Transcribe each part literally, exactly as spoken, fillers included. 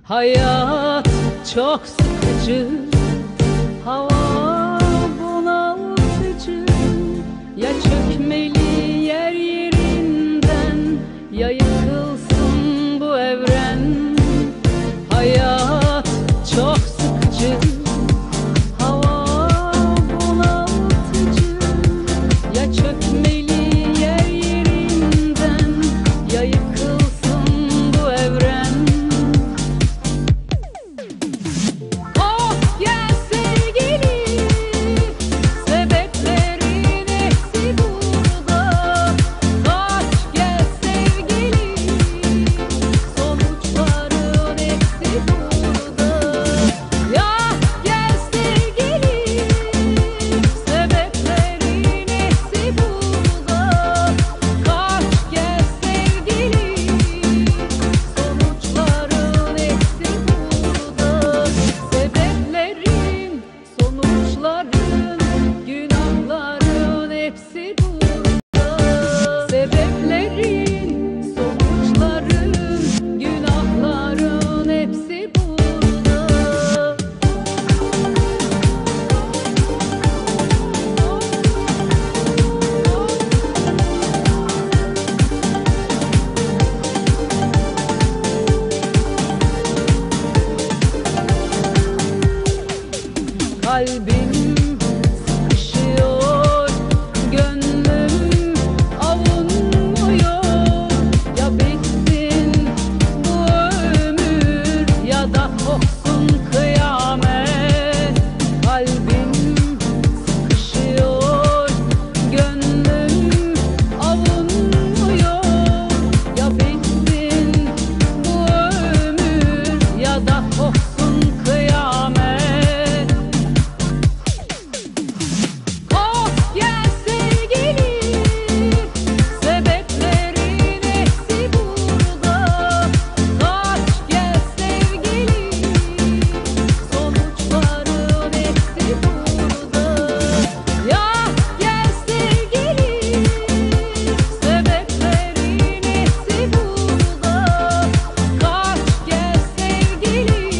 Hayat çok sıkıcı, hava bunaltıcı. Ya çökmeli yer yerinden, ya yıkılsın bu evren. Hayat çok sıkıcı, hava bunaltıcı. Ya çökmeli yer yerinden, ya yıkılsın bu evren. Oh gel sevgili, sebeplerin hepsi burada. Kaç gel sevgili, sonuçların hepsi burada. Ya gel sevgili, sebeplerin hepsi burada. Kaç gel sevgili, sonuçların hepsi burada. Sebeplerin, sonuçların, günahların hepsi burada. Sebeplerin, sonuçların, günahların hepsi burada. Kalbim sıkışıyor, gönlüm avunmuyor. Ya bitsin bu ömür, ya da kopsun kıyamet. Kalbim sıkışıyor, gönlüm avunmuyor. Ya bitsin bu ömür, ya da kopsun kıyamet. Oh gel sevgili, sebeplerin hepsi burada. Kaç gel sevgili, sonuçların hepsi burada. Ya gel sevgili, sebeplerin hepsi burada. Kaç gel sevgili,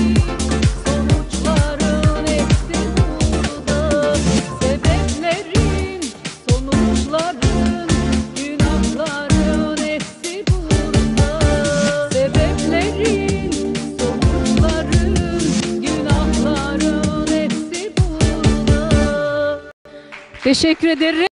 sonuçların hepsi burada. Sebeplerin, sonuçların, günahların hepsi burada. Sebeplerin, sonuçların, günahların hepsi burada. Teşekkür ederim.